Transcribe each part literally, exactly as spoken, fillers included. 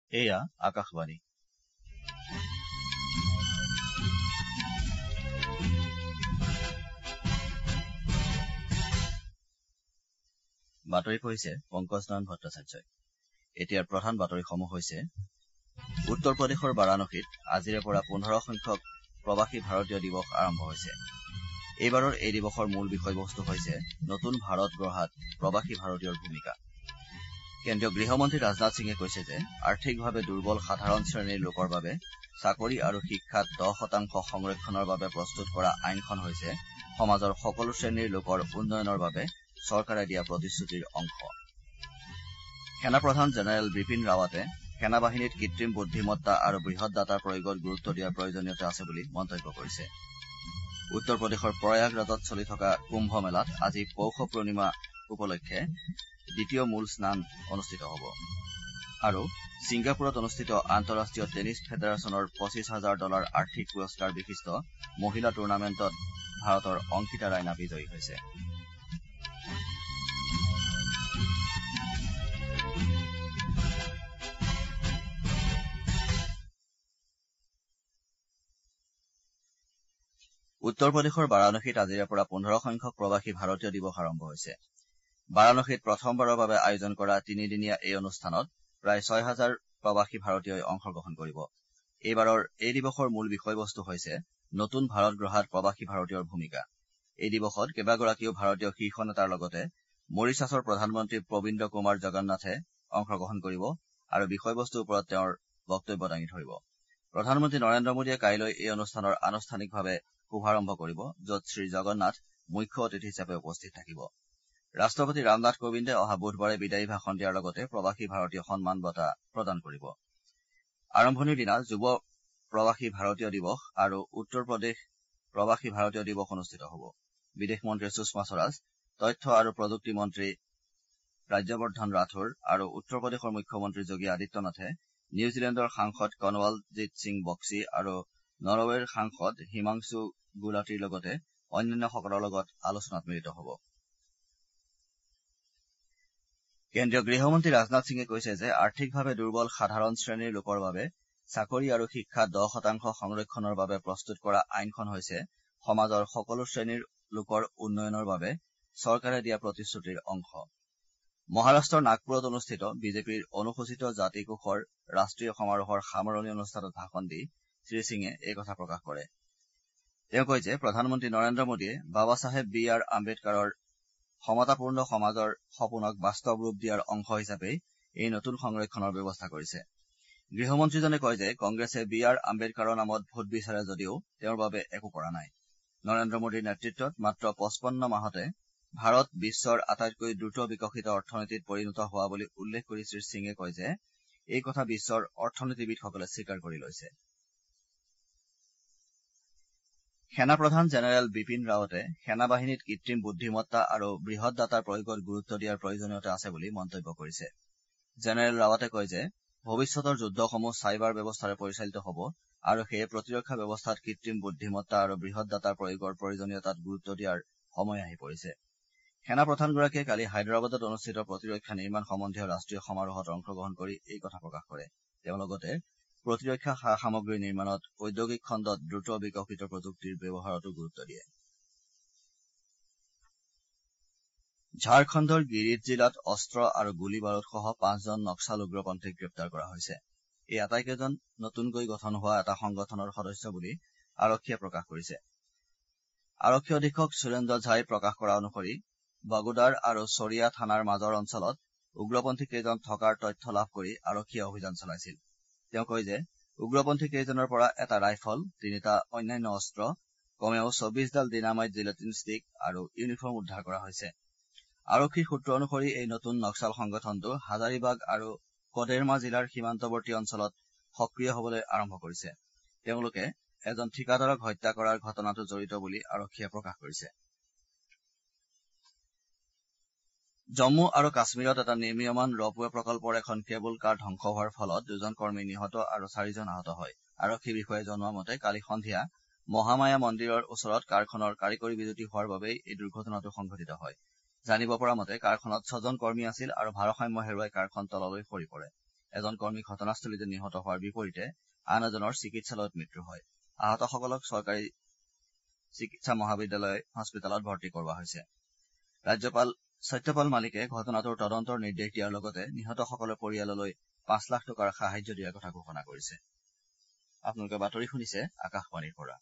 এয়া আকাশবাণী বাতৰি পঢ়িছে পংকজ নয়ন ভট্টাচাৰ্যই। এতিয়াৰ প্ৰধান বাতৰিসমূহ হৈছে উত্তৰ প্ৰদেশৰ বাৰাণসীত আজিৰে পৰা পোন্ধৰ সংখ্যক প্ৰৱাসী ভাৰতীয় দিৱস আৰম্ভ হৈছে। এইবাৰৰ এই দিৱসৰ মূল বিষয়বস্তু হৈছে নতুন ভাৰত গঢ়াত প্ৰৱাসী ভাৰতীয়ৰ ভূমিকা। কেন্দ্ৰীয় গৃহমন্ত্ৰী ৰাজনাথ সিঙে কৈছে যে আৰ্থিকভাৱে দুৰ্বল সাধাৰণ শ্ৰেণীৰ লোকৰ বাবে চাকৰি আৰু শিক্ষাত দহ শতাংশ সংৰক্ষণৰ বাবে প্ৰস্তুত কৰা আইনখন হৈছে সমাজৰ সকলো শ্ৰেণীৰ লোকৰ উন্নয়নৰ বাবে চৰকাৰে দিয়া প্ৰতিশ্ৰুতিৰ অংশ। সেনাপ্ৰধান জেনেৰেল বিপিন ৰাৱাটে সেনা বাহিনীত কৃত্ৰিম বুদ্ধিমত্তা আৰু বৃহৎ ডাটাৰ প্ৰয়োগত গুৰুত্ব দিয়াৰ প্ৰয়োজনীয়তা আছে বুলি মন্তব্য কৰিছে। উত্তৰ প্ৰদেশৰ প্ৰয়াগৰাজত চলি থকা কুম্ভ মেলাত আজি পৌষ পূৰ্ণিমা উপলক্ষে দ্বিতীয় মূল স্নান অনুষ্ঠিত হ'ব। আৰু ছিংগাপুৰত অনুষ্ঠিত আন্তঃৰাষ্ট্ৰীয় টেনিছ ফেডাৰেচনৰ পঁচিছ হাজাৰ ডলাৰ আৰ্থিক পুৰস্কাৰ বিশিষ্ট মহিলা টুৰ্ণামেণ্টত ভাৰতৰ অংকিতা ৰাইনা বিজয়ী হৈছে। উত্তৰ প্ৰদেশৰ বাৰাণসীত আজিৰে পৰা পোন্ধৰ সংখ্যক প্ৰৱাসী ভাৰতীয় দিৱস আৰম্ভ হৈছে। বাৰাণসীত প্ৰথমবাৰৰ বাবে আয়োজন কৰা তিনিদিনীয়া এই অনুষ্ঠানত প্ৰায় ছয় হাজাৰ প্ৰৱাসী ভাৰতীয়ই অংশগ্ৰহণ কৰিব। এইবাৰৰ এই দিৱসৰ মূল বিষয়বস্তু হৈছে নতুন ভাৰত গঢ়াত প্ৰৱাসী ভাৰতীয়ৰ ভূমিকা। এই দিৱসত কেইবাগৰাকীও ভাৰতীয় শীৰ্ষ নেতাৰ লগতে মৰিছাছৰ প্ৰধানমন্ত্ৰী প্ৰবীন্দ্ৰ কুমাৰ জগন্নাথে অংশগ্ৰহণ কৰিব আৰু বিষয়বস্তুৰ ওপৰত তেওঁৰ বক্তব্য দাঙি ধৰিব। প্ৰধানমন্ত্ৰী নৰেন্দ্ৰ মোদীয়ে কাইলৈ এই অনুষ্ঠানৰ আনুষ্ঠানিকভাৱে শুভাৰম্ভ কৰিব, য'ত শ্ৰীজগন্নাথ মুখ্য অতিথি হিচাপে উপস্থিত থাকিব। ৰাষ্ট্ৰপতি ৰামনাথ কোবিন্দে অহা বুধবাৰে বিদায়ী ভাষণ দিয়াৰ লগতে প্ৰৱাসী ভাৰতীয় সন্মান বঁটা প্ৰদান কৰিব। আৰম্ভণিৰ দিনা যুৱ প্ৰৱাসী ভাৰতীয় দিৱস আৰু উত্তৰ প্ৰদেশ প্ৰৱাসী ভাৰতীয় দিৱস অনুষ্ঠিত হ'ব। বিদেশ মন্ত্ৰী সুষমা স্বৰাজ, তথ্য আৰু প্ৰযুক্তি মন্ত্ৰী ৰাজ্যবৰ্ধন ৰাথোৰ আৰু উত্তৰ প্ৰদেশৰ মুখ্যমন্ত্ৰী যোগী আদিত্যনাথে নিউজিলেণ্ডৰ সাংসদ কনৱালজিৎ সিং বক্সি আৰু নৰৱেৰ সাংসদ হিমাংশু গুলাটীৰ লগতে অন্যান্যসকলৰ লগত আলোচনাত মিলিত হ'ব। কেন্দ্ৰীয় গৃহমন্ত্ৰী ৰাজনাথ সিঙে কৈছে যে আৰ্থিকভাৱে দুৰ্বল সাধাৰণ শ্ৰেণীৰ লোকৰ বাবে চাকৰি আৰু শিক্ষাত দহ শতাংশ সংৰক্ষণৰ বাবে প্ৰস্তুত কৰা আইনখন হৈছে সমাজৰ সকলো শ্ৰেণীৰ লোকৰ উন্নয়নৰ বাবে চৰকাৰে দিয়া প্ৰতিশ্ৰুতিৰ অংশ। মহাৰাষ্ট্ৰৰ নাগপুৰত অনুষ্ঠিত বিজেপিৰ অনুসূচিত জাতি কোষৰ ৰাষ্ট্ৰীয় সমাৰোহৰ সামৰণি অনুষ্ঠানত ভাষণ দি শ্ৰীসিঙে এই কথা প্ৰকাশ কৰে। তেওঁ কয় যে প্ৰধানমন্ত্ৰী নৰেন্দ্ৰ মোদীয়ে বাবা চাহেব বি আৰ আম্বেদকাৰৰ সমতাপূৰ্ণ সমাজৰ সপোনক বাস্তৱ ৰূপ দিয়াৰ অংশ হিচাপেই এই নতুন সংৰক্ষণৰ ব্যৱস্থা কৰিছে। গৃহমন্ত্ৰীজনে কয় যে কংগ্ৰেছে বি আৰ আম্বেদকাৰৰ নামত ভোট বিচাৰে যদিও তেওঁৰ বাবে একো কৰা নাই। নৰেন্দ্ৰ মোদীৰ নেতৃত্বত মাত্ৰ পঁচপন্ন মাহতে ভাৰত বিশ্বৰ আটাইতকৈ দ্ৰুত বিকশিত অৰ্থনীতিত পৰিণত হোৱা বুলি উল্লেখ কৰি শ্ৰীসিঙে কয় যে এই কথা বিশ্বৰ অৰ্থনীতিবিদসকলে স্বীকাৰ কৰি লৈছে। সেনাপ্ৰধান জেনেৰেল বিপিন ৰাৱটে সেনা বাহিনীত কৃত্ৰিম বুদ্ধিমত্তা আৰু বৃহৎ ডাটাৰ প্ৰয়োগত গুৰুত্ব দিয়াৰ প্ৰয়োজনীয়তা আছে বুলি মন্তব্য কৰিছে। জেনেৰেল ৰাৱটে কয় যে ভৱিষ্যতৰ যুদ্ধসমূহ চাইবাৰ ব্যৱস্থাৰে পৰিচালিত হ'ব আৰু সেয়ে প্ৰতিৰক্ষা ব্যৱস্থাত কৃত্ৰিম বুদ্ধিমত্তা আৰু বৃহৎ ডাটাৰ প্ৰয়োগৰ প্ৰয়োজনীয়তাত গুৰুত্ব দিয়াৰ সময় আহি পৰিছে। সেনাপ্ৰধানগৰাকীয়ে কালি হায়দৰাবাদত অনুষ্ঠিত প্ৰতিৰক্ষা নিৰ্মাণ সম্বন্ধীয় ৰাষ্ট্ৰীয় সমাৰোহত অংশগ্ৰহণ কৰি এই কথা প্ৰকাশ কৰে। তেওঁ লগতে প্ৰতিৰক্ষা সা সামগ্ৰী নিৰ্মাণত ঔদ্যোগিক খণ্ডত দ্ৰুত বিকশিত প্ৰযুক্তিৰ ব্যৱহাৰতো গুৰুত্ব দিয়ে। ঝাৰখণ্ডৰ গিৰিধ জিলাত অস্ত্ৰ আৰু গুলী বাৰুদসহ পাঁচজন নক্সাল উগ্ৰপন্থীক গ্ৰেপ্তাৰ কৰা হৈছে। এই আটাইকেইজন নতুনকৈ গঠন হোৱা এটা সংগঠনৰ সদস্য বুলি আৰক্ষীয়ে প্ৰকাশ কৰিছে। আৰক্ষী অধীক্ষক সুৰেন্দ্ৰ ঝাই প্ৰকাশ কৰা অনুসৰি বাগোদাৰ আৰু চৰিয়া থানাৰ মাজৰ অঞ্চলত উগ্ৰপন্থীকেইজন থকাৰ তথ্য লাভ কৰি আৰক্ষীয়ে অভিযান চলাইছিল। তেওঁ কয় যে উগ্ৰপন্থীকেইজনৰ পৰা এটা ৰাইফল, তিনিটা অন্যান্য অস্ত্ৰ, কমেও চৌবিশডাল ডিনামাইট জিলেটিন ষ্টিক আৰু ইউনিফৰ্ম উদ্ধাৰ কৰা হৈছে। আৰক্ষীৰ সূত্ৰ অনুসৰি এই নতুন নক্সাল সংগঠনটো হাজাৰিবাগ আৰু কডেৰমা জিলাৰ সীমান্তৱৰ্তী অঞ্চলত সক্ৰিয় হবলৈ আৰম্ভ কৰিছে। তেওঁলোকে এজন ঠিকাদাৰক হত্যা কৰাৰ ঘটনাটো জড়িত বুলি আৰক্ষীয়ে প্ৰকাশ কৰিছে। জম্মু আৰু কাশ্মীৰত এটা নিৰ্মীয়মান ৰপৱে প্ৰকল্পৰ এখন কেবল কাৰ ধ্বংস হোৱাৰ ফলত দুজন কৰ্মী নিহত আৰু চাৰিজন আহত হয়। আৰক্ষী বিষয়াই জনোৱা মতে কালি সন্ধিয়া মহামায়া মন্দিৰৰ ওচৰত কাৰখনৰ কাৰিকৰী বিজুতি হোৱাৰ বাবেই এই দুৰ্ঘটনাটো সংঘটিত হয়। জানিব পৰা মতে কাৰখনত ছজন কৰ্মী আছিল আৰু ভাৰসাম্য হেৰুৱাই কাৰখন তললৈ সৰি পৰে। এজন কৰ্মী ঘটনাস্থলীতে নিহত হোৱাৰ বিপৰীতে আন এজনৰ চিকিৎসালয়ত মৃত্যু হয়। আহতসকলক চৰকাৰী চিকিৎসা মহাবিদ্যালয় হস্পিতালত ভৰ্তি কৰোৱা হৈছে। ৰাজ্যপাল সত্যপাল মালিকে ঘটনাটোৰ তদন্তৰ নিৰ্দেশ দিয়াৰ লগতে নিহতসকলৰ পৰিয়াললৈ পাঁচ লাখ টকাৰ সাহায্য দিয়াৰ কথা ঘোষণা কৰিছে। আপোনালোকে বাতৰি শুনিছে আকাশবাণীৰ পৰা।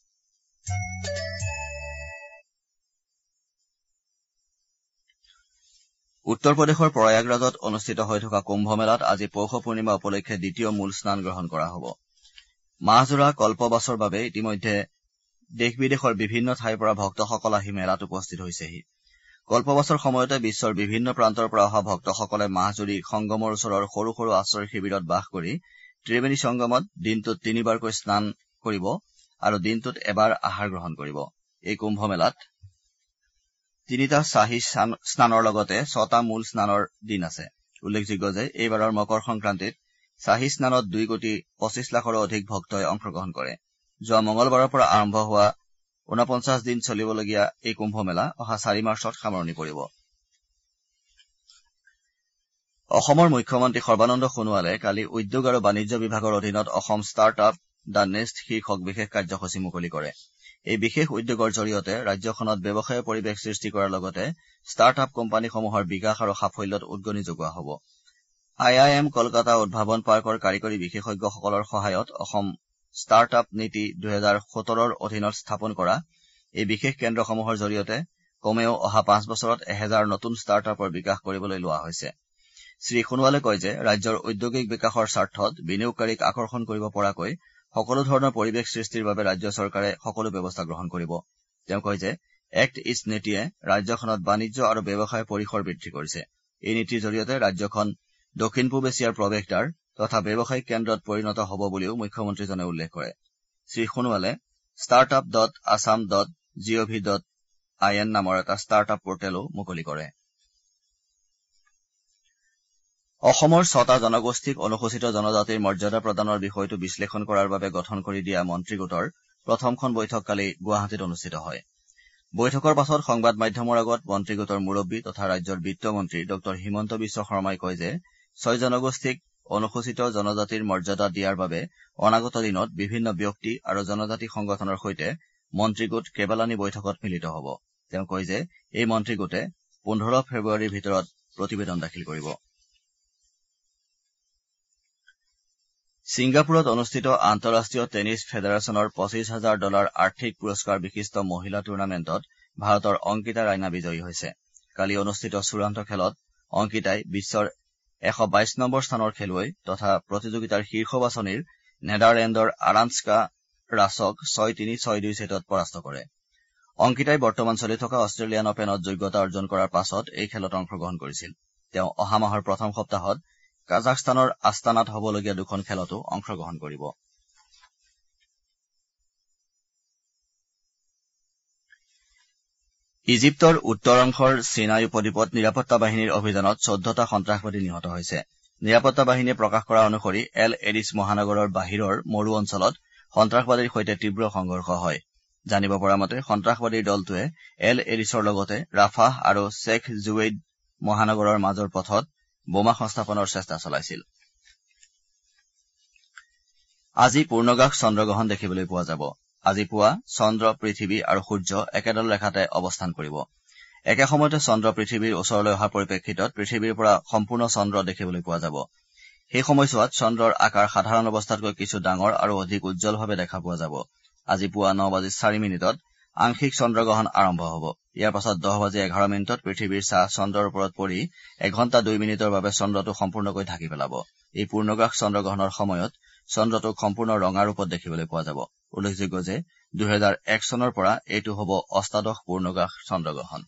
উত্তৰ প্ৰদেশৰ প্ৰয়াগৰাজত অনুষ্ঠিত হৈ থকা কুম্ভ মেলাত আজি পৌষ পূৰ্ণিমা উপলক্ষে দ্বিতীয় মূল স্নান গ্ৰহণ কৰা হ'ব। মাহজোৰা কল্পবাচৰ বাবে ইতিমধ্যে দেশ বিদেশৰ বিভিন্ন ঠাইৰ পৰা ভক্তসকল আহি মেলাত উপস্থিত হৈছেহি। কল্পবাচৰ সময়তে বিশ্বৰ বিভিন্ন প্ৰান্তৰ পৰা অহা ভক্তসকলে মাহজুৰি সংগমৰ ওচৰৰ সৰু সৰু আশ্ৰয় শিবিৰত বাস কৰি ত্ৰিবেণী সংগমত দিনটোত তিনিবাৰকৈ স্নান কৰিব আৰু দিনটোত এবাৰ আহাৰ গ্ৰহণ কৰিব। এই কুম্ভ মেলাত তিনিটা চাহী স্নানৰ লগতে ছটা মূল স্নানৰ দিন আছে। উল্লেখযোগ্য যে এইবাৰৰ মকৰ সংক্ৰান্তিত চাহী স্নানত দুই কোটি পঁচিছ লাখৰো অধিক ভক্তই অংশগ্ৰহণ কৰে। যোৱা মঙলবাৰৰ পৰা আৰম্ভ হোৱা ঊনপঞ্চাছ দিন চলিবলগীয়া এই কুম্ভ মেলা অহা চাৰি মাৰ্চত সামৰণি পৰিব। অসমৰ মুখ্যমন্ত্ৰী সৰ্বানন্দ সোণোৱালে কালি উদ্যোগ আৰু বাণিজ্য বিভাগৰ অধীনত Assam startup the nest শীৰ্ষক বিশেষ কাৰ্যসূচী মুকলি কৰে। এই বিশেষ উদ্যোগৰ জৰিয়তে ৰাজ্যখনত ব্যৱসায়ৰ পৰিৱেশ সৃষ্টি কৰাৰ লগতে ষ্টাৰ্ট আপ কোম্পানীসমূহৰ বিকাশ আৰু সাফল্যত উদগনি যোগোৱা হ'ব। আই আই এম কলকাতা উদ্ভাৱন পাৰ্কৰ কাৰিকৰী বিশেষজ্ঞসকলৰ সহায়ত অসম ষ্টাৰ্ট আপ নীতি দুহেজাৰ সোতৰৰ অধীনত স্থাপন কৰা এই বিশেষ কেন্দ্ৰসমূহৰ জৰিয়তে কমেও অহা পাঁচ বছৰত এহেজাৰ নতুন ষ্টাৰ্ট আপৰ বিকাশ কৰিবলৈ লোৱা হৈছে। শ্ৰীসোণোৱালে কয় যে ৰাজ্যৰ ঔদ্যোগিক বিকাশৰ স্বাৰ্থত বিনিয়োগকাৰীক আকৰ্ষণ কৰিব পৰাকৈ সকলো ধৰণৰ পৰিৱেশ সৃষ্টিৰ বাবে ৰাজ্য চৰকাৰে সকলো ব্যৱস্থা গ্ৰহণ কৰিব। তেওঁ কয় যে এক্ট ইষ্ট নীতিয়ে ৰাজ্যখনত বাণিজ্য আৰু ব্যৱসায় পৰিসৰ বৃদ্ধি কৰিছে। এই নীতিৰ জৰিয়তে ৰাজ্যখন দক্ষিণ পূব এছিয়াৰ প্ৰৱেশদ্বাৰ তথা ব্যৱসায়িক কেন্দ্ৰত পৰিণত হ'ব বুলিও মুখ্যমন্ত্ৰীজনে উল্লেখ কৰে। শ্ৰীসোণোৱালে start up dot Assam dot G O' V dot I N নামৰ এটা ষ্টাৰ্ট আপ পৰ্টেলো মুকলি কৰে। অসমৰ ছটা জনগোষ্ঠীক অনুসূচিত জনজাতিৰ মৰ্যাদা প্ৰদানৰ বিষয়টো বিশ্লেষণ কৰাৰ বাবে গঠন কৰি দিয়া মন্ত্ৰী গোটৰ প্ৰথমখন বৈঠক কালি গুৱাহাটীত অনুষ্ঠিত হয়। বৈঠকৰ পাছত সংবাদ মাধ্যমৰ আগত মন্ত্ৰী গোটৰ মুৰব্বী তথা ৰাজ্যৰ বিত্তমন্ত্ৰী ডঃ হিমন্ত বিশ্ব শৰ্মাই কয় যে ছয় জনগোষ্ঠীক অনুসূচিত জনজাতিৰ মৰ্যাদা দিয়াৰ বাবে অনাগত দিনত বিভিন্ন ব্যক্তি আৰু জনজাতি সংগঠনৰ সৈতে মন্ত্ৰী গোট কেইবালানি বৈঠকত মিলিত হ'ব। তেওঁ কয় যে এই মন্ত্ৰী গোটে পোন্ধৰ ফেব্ৰুৱাৰীৰ ভিতৰত প্ৰতিবেদন দাখিল কৰিব। ছিংগাপুৰত অনুষ্ঠিত আন্তঃৰাষ্ট্ৰীয় টেনিছ ফেডাৰেচনৰ পঁচিছ হাজাৰ ডলাৰ আৰ্থিক পুৰস্কাৰ বিশিষ্ট মহিলা টুৰ্ণামেণ্টত ভাৰতৰ অংকিতা ৰাইনা বিজয়ী হৈছে। কালি অনুষ্ঠিত চূড়ান্ত খেলত অংকিতাই বিশ্বৰ এশ বাইশ নম্বৰ স্থানৰ খেলুৱৈ তথা প্ৰতিযোগিতাৰ শীৰ্ষ বাছনিৰ নেডাৰলেণ্ডৰ আৰান্সকা ৰাছক ছয় তিনি ছয় দুই ছেটত পৰাস্ত কৰে। অংকিতাই বৰ্তমান চলি থকা অষ্ট্ৰেলিয়ান অপেনত যোগ্যতা অৰ্জন কৰাৰ পাছত এই খেলত অংশগ্ৰহণ কৰিছিল। তেওঁ অহা মাহৰ প্ৰথম সপ্তাহত কাজাখস্তানৰ আস্তানাত হ'বলগীয়া দুখন খেলতো অংশগ্ৰহণ কৰিব। ইজিপ্তৰ উত্তৰ অংশৰ চিনাই উপদ্বীপত নিৰাপত্তা বাহিনীৰ অভিযানত চৈধ্যটা সন্ত্ৰাসবাদী নিহত হৈছে। নিৰাপত্তা বাহিনীয়ে প্ৰকাশ কৰা অনুসৰি এল এৰিছ মহানগৰৰ বাহিৰৰ মৰু অঞ্চলত সন্ত্ৰাসবাদীৰ সৈতে তীব্ৰ সংঘৰ্ষ হয়। জানিব পৰা মতে সন্ত্ৰাসবাদীৰ দলটোৱে এল এৰিছৰ লগতে ৰাফাহ আৰু শ্বেখ জুৱেইড মহানগৰৰ মাজৰ পথত বোমা সংস্থাপনৰ চেষ্টা চলাইছিল। আজি পূৰ্ণগ্ৰাস চন্দ্ৰগ্ৰহণ দেখিবলৈ পোৱা যাব। আজি পুৱা চন্দ্ৰ পৃথিৱী আৰু সূৰ্য একেডাল ৰেখাতে অৱস্থান কৰিব। একে সময়তে চন্দ্ৰ পৃথিৱীৰ ওচৰলৈ অহাৰ পৰিপ্ৰেক্ষিতত পৃথিৱীৰ পৰা সম্পূৰ্ণ চন্দ্ৰ দেখিবলৈ পোৱা যাব। সেই সময়ছোৱাত চন্দ্ৰৰ আকাৰ সাধাৰণ অৱস্থাতকৈ কিছু ডাঙৰ আৰু অধিক উজ্জ্বলভাৱে দেখা পোৱা যাব। আজি পুৱা ন বাজি চাৰি মিনিটত আংশিক চন্দ্ৰগ্ৰহণ আৰম্ভ হ'ব। ইয়াৰ পাছত দহ বাজি এঘাৰ মিনিটত পৃথিৱীৰ ছাঁ চন্দ্ৰৰ ওপৰত পৰি এঘণ্টা দুই মিনিটৰ বাবে চন্দ্ৰটো সম্পূৰ্ণকৈ ঢাকি পেলাব। এই পূৰ্ণগ্ৰাস চন্দ্ৰগ্ৰহণৰ সময়ত চন্দ্ৰটোক সম্পূৰ্ণ ৰঙা ৰূপত দেখিবলৈ পোৱা যাব। উল্লেখযোগ্য যে দুহেজাৰ এক চনৰ পৰা এইটো হ'ব অষ্টাদশ পূৰ্ণগ্ৰাস চন্দ্ৰগ্ৰহণ।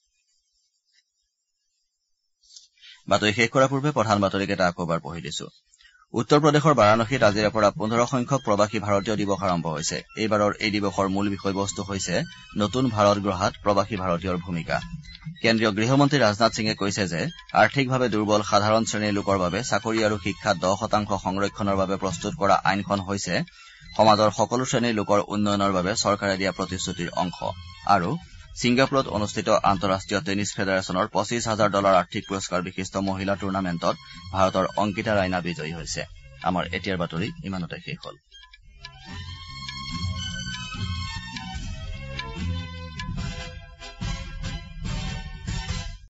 বাতৰি শেষ কৰাৰ পূৰ্বে প্ৰধান বাতৰিকেইটা আকৌ এবাৰ পঢ়ি দিছো। উত্তৰ প্ৰদেশৰ বাৰাণসীত আজিৰে পৰা পোন্ধৰ সংখ্যক প্ৰৱাসী ভাৰতীয় দিৱস আৰম্ভ হৈছে। এইবাৰৰ এই দিৱসৰ মূল বিষয়বস্তু হৈছে নতুন ভাৰত গঢ়াত প্ৰৱাসী ভাৰতীয়ৰ ভূমিকা। কেন্দ্ৰীয় গৃহমন্ত্ৰী ৰাজনাথ সিঙে কৈছে যে আৰ্থিকভাৱে দুৰ্বল সাধাৰণ শ্ৰেণীৰ লোকৰ বাবে চাকৰি আৰু শিক্ষাত দহ শতাংশ সংৰক্ষণৰ বাবে প্ৰস্তুত কৰা আইনখন হৈছে সমাজৰ সকলো শ্ৰেণীৰ লোকৰ উন্নয়নৰ বাবে চৰকাৰে দিয়া প্ৰতিশ্ৰুতিৰ অংশ। আৰু ছিংগাপুৰত অনুষ্ঠিত আন্তঃৰাষ্ট্ৰীয় টেনিছ ফেডাৰেচনৰ পঁচিছ হাজাৰ ডলাৰ আৰ্থিক পুৰস্কাৰ বিশিষ্ট মহিলা টুৰ্ণামেণ্টত ভাৰতৰ অংকিতা ৰাইনা বিজয়ী হৈছে আমাৰ এতিয়াৰ বাতৰি ইমানতে শেষ হ'ল।